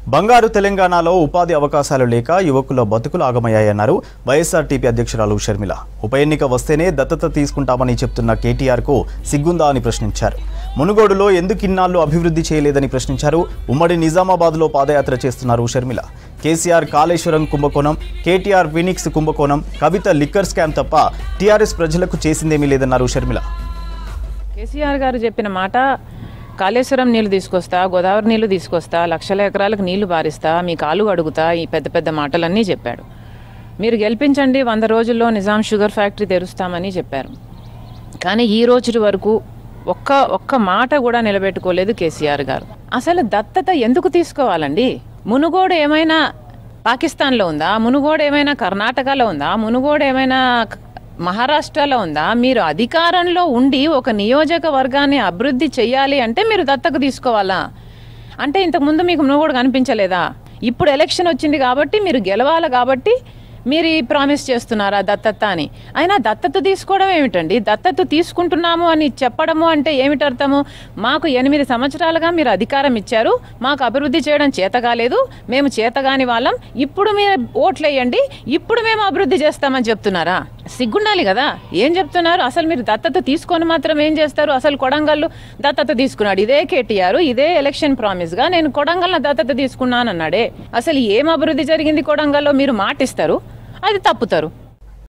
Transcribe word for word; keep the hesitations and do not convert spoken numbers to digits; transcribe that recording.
బంగారు తెలంగాణలో ఉపాధి అవకాశాలు లేక యువకుల బతుకులు ఆగమయ్యాయన్నారు వైఎస్ఆర్టీపీ అధ్యక్షురాలు షర్మిల. ఉప ఎన్నిక వస్తేనే దత్తత తీసుకుంటామని చెప్తున్న కేటీఆర్కు సిగ్గుందా అని ప్రశ్నించారు. మునుగోడులో ఎందుకు ఇన్నాళ్లు అభివృద్ధి చేయలేదని ప్రశ్నించారు. ఉమ్మడి నిజామాబాద్లో పాదయాత్ర చేస్తున్నారు షర్మిల. కేసీఆర్ కాళేశ్వరం కుంభకోణం, కేటీఆర్ ఫినిక్స్ కుంభకోణం, కవిత లిక్కర్ స్కామ్ తప్ప టీఆర్ఎస్ ప్రజలకు చేసిందేమీ లేదన్నారు షర్మిల. కేసీఆర్ గారు చెప్పిన మాట, కాళేశ్వరం నీళ్లు తీసుకొస్తా, గోదావరి నీళ్లు తీసుకొస్తా, లక్షల ఎకరాలకు నీళ్లు బారిస్తా, మీ కాలు అడుగుతా, ఈ పెద్ద పెద్ద మాటలన్నీ చెప్పాడు. మీరు గెలిపించండి, వంద రోజుల్లో నిజాం షుగర్ ఫ్యాక్టరీ తెరుస్తామని చెప్పారు. కానీ ఈ రోజు వరకు ఒక్క ఒక్క మాట కూడా నిలబెట్టుకోలేదు కేసీఆర్ గారు. అసలు దత్తత ఎందుకు తీసుకోవాలండి? మునుగోడు ఏమైనా పాకిస్తాన్లో ఉందా? మునుగోడు ఏమైనా కర్ణాటకలో ఉందా? మునుగోడు ఏమైనా మహారాష్ట్రలో ఉందా? మీరు అధికారంలో ఉండి ఒక నియోజకవర్గాన్ని అభివృద్ధి చేయాలి అంటే మీరు దత్తకు తీసుకోవాలా? అంటే ఇంతకుముందు మీకు మునుగోడు కనిపించలేదా? ఇప్పుడు ఎలక్షన్ వచ్చింది కాబట్టి మీరు గెలవాలి కాబట్టి మీరు ఈ ప్రామిస్ చేస్తున్నారా దత్తత అని? అయినా దత్తత తీసుకోవడం ఏమిటండి? దత్తత తీసుకుంటున్నాము అని చెప్పడము అంటే ఏమిటి అర్థము? మాకు ఎనిమిది సంవత్సరాలుగా మీరు అధికారం ఇచ్చారు, మాకు అభివృద్ధి చేయడం చేత కాలేదు, మేము చేతగాని వాళ్ళం, ఇప్పుడు మీరు ఓట్లు వేయండి, ఇప్పుడు మేము అభివృద్ధి చేస్తామని చెప్తున్నారా? సిగ్గుండాలి కదా. ఏం చెప్తున్నారు? అసలు మీరు దత్తత తీసుకొని మాత్రం ఏం చేస్తారు? అసలు కొడంగల్లు దత్తత తీసుకున్నాడు ఇదే కేటీఆర్, ఇదే ఎలక్షన్ ప్రామిస్గా నేను కొడంగల్ని దత్తత తీసుకున్నాను అన్నాడే. అసలు ఏం అభివృద్ధి జరిగింది కొడంగల్లో? మీరు మాటిస్తారు, అది తప్పుతారు.